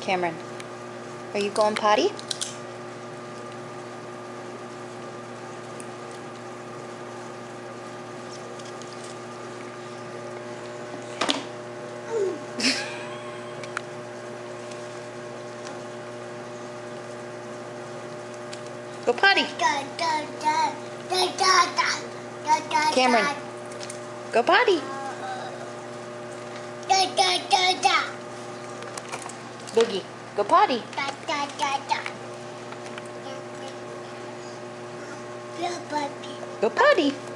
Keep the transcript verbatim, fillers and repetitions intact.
Cameron, are you going potty? Go potty. Cameron, go potty. Boogie, go potty. Go potty.